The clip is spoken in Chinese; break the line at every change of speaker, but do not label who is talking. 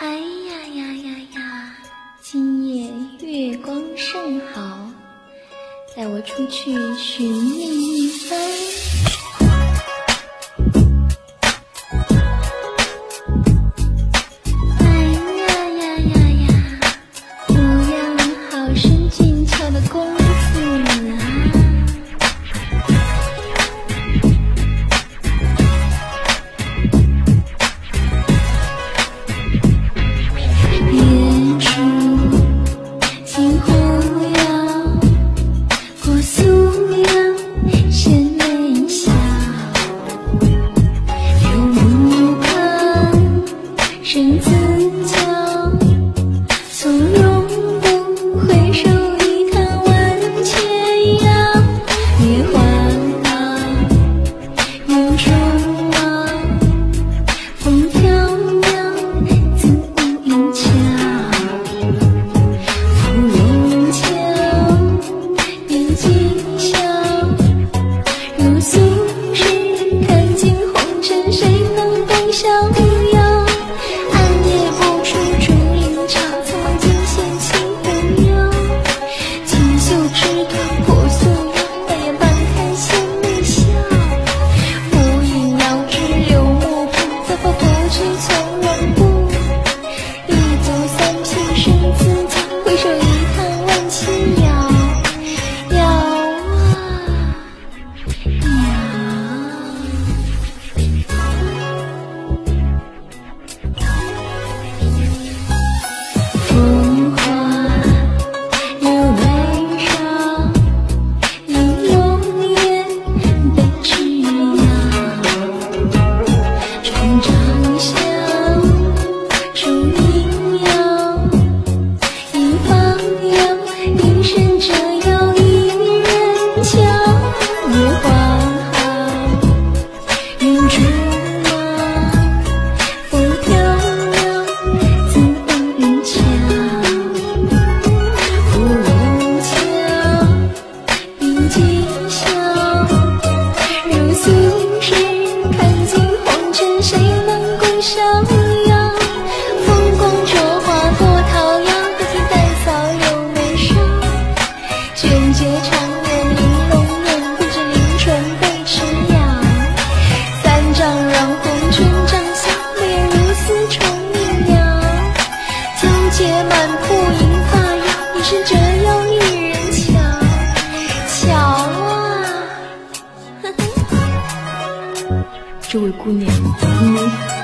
哎呀呀呀呀，今夜月光甚好，带我出去寻觅一番。哎呀呀呀呀，不要好生俊俏的公子啊！远处金湖摇，过苏阳深眉笑，有目光生自娇，从容不回首一叹万千谣。月华好，云中望，风飘渺自无影桥。芙蓉桥边今宵，如素日看尽红尘，谁能共逍遥？暗夜不出竹林桥，曾望尽仙气无忧。锦绣枝头破素腰，淡眼半看仙眉笑。浮云遥知柳幕旁，早发不知从容步。一足三平生自强，回首一叹万千谣。谣啊谣，风花柳眉梢，玲珑眼被枝摇。重帐下烛影摇，一方摇，一身折腰一人瞧。月华好，云中望，风飘渺自无影桥。芙蓉桥边今宵，如素日看尽红尘，谁能共逍遥？风光灼花多桃夭，得听淡扫有眉梢。卷睫长眼玲珑眼，不知临春被痴摇。三丈让红唇帐下，眉眼如丝虫鸣鸟。皎洁满铺银发摇，一身折腰一人瞧。瞧啊，呵呵。这位姑娘，你